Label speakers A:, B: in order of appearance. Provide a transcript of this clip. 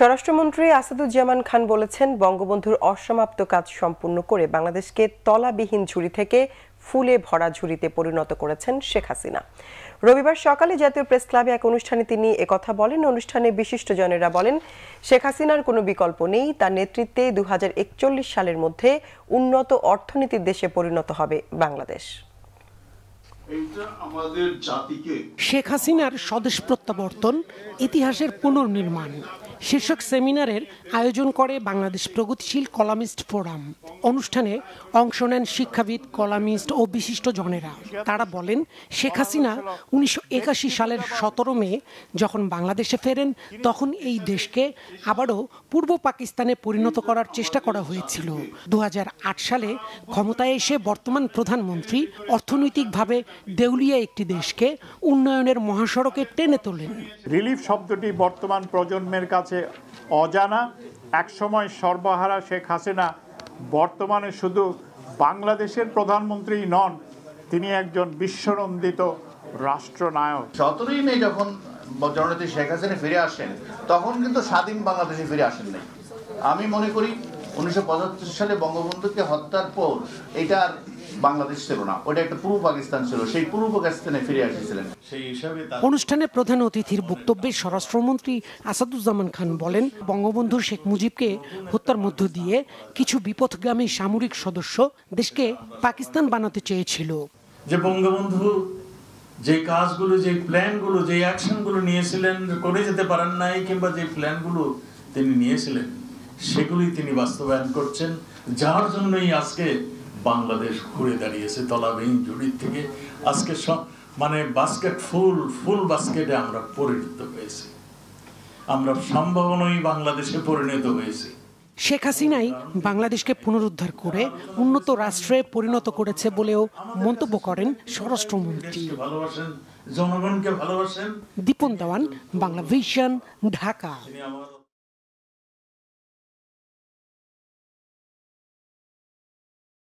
A: স্বরাষ্ট্রমন্ত্রী আসাদুজ্জামান খান বলেছেন, বঙ্গবন্ধুর অসমাপ্ত কাজ সম্পূর্ণ করে বাংলাদেশকে তলাবিহীন ঝুড়ি থেকে ফুলে ভরা ঝুড়িতে পরিণত করেছেন শেখ হাসিনা। রবিবার সকালে জাতীয় প্রেস ক্লাবে এক অনুষ্ঠানে তিনি একথা বলেন। অনুষ্ঠানে বিশিষ্টজনেরা বলেন, শেখ হাসিনার কোনো বিকল্প নেই। তার নেতৃত্বে 2041 সালের মধ্যে উন্নত অর্থনীতির দেশে পরিণত হবে বাংলাদেশ।
B: শেখ হাসিনার স্বদেশ প্রত্যাবর্তন, ইতিহাসের পুনর্নির্মাণ শীর্ষক সেমিনারের আয়োজন করে বাংলাদেশ প্রগতিশীল কলামিস্ট ফোরাম। অনুষ্ঠানে অংশ নেন শিক্ষাবিদ, কলামিস্ট ও বিশিষ্টজনেরা। তারা বলেন, শেখ হাসিনা 1981 সালের 17 মে যখন বাংলাদেশে ফেরেন, তখন এই দেশকে আবারও পূর্ব পাকিস্তানে পরিণত করার চেষ্টা করা হয়েছিল। 2008 সালে ক্ষমতায় এসে বর্তমান প্রধানমন্ত্রী অর্থনৈতিকভাবে দেউলিয়া একটি দেশকে উন্নয়নের মহাসড়কে টেনে তোলেন।
C: রিলিফ শব্দটি বর্তমান প্রজন্মের কাছে অজানা। একসময় সর্বহারা শেখ হাসিনা বর্তমানে শুধু বাংলাদেশের প্রধানমন্ত্রী নন, তিনি একজন বিশ্বনন্দিত রাষ্ট্রনায়ক।
D: 17 মে যখন জননেত্রী শেখ হাসিনা ফিরে আসেন, তখন কিন্তু স্বাধীন বাংলাদেশে ফিরে আসেন নাই। আমি মনে করি 1975 সালে বঙ্গবন্ধুকে হত্যার পর এটা আর বাংলাদেশ ছিল না, ওটা একটা পূর্ব পাকিস্তান ছিল। সেই পূর্ব পাকিস্তানে ফিরে এসেছিলেন। সেই হিসাবে
B: অনুষ্ঠানে প্রধান অতিথির বক্তব্যে স্বরাষ্ট্রমন্ত্রী আসাদুজ্জামান খান বলেন, বঙ্গবন্ধু শেখ মুজিবকে হত্যার মধ্য দিয়ে কিছু বিপথগামী সামরিক সদস্য দেশকে পাকিস্তান বানাতে চেয়েছিল।
E: যে বঙ্গবন্ধু যে কাজগুলো, যে প্ল্যানগুলো, যে অ্যাকশনগুলো নিয়েছিলেন, করে যেতে পারেন নাই, কিংবা যে প্ল্যানগুলো তিনি নিয়েছিলেন সেগুলি তিনি বাস্তবায়ন করছেন, যার জন্যই আজকে বাংলাদেশ ঘুরে দাঁড়িয়েছে তলাবিহীন ঝুড়ির থেকে আজকে বাস্কেট ফুল বাস্কেটে আমরা পরিণত হয়েছি। আমরা সম্ভাবনাই বাংলাদেশে পরিণত হয়েছি।
B: শেখ হাসিনাই বাংলাদেশকে পুনরুদ্ধার করে উন্নত রাষ্ট্রে পরিণত করেছে বলেও মন্তব্য করেন স্বরাষ্ট্রমন্ত্রী।
E: ভালোবাসেন, জনগণকে ভালোবাসেন।
B: দীপন দেওয়ান, বাংলাভিশন, ঢাকা।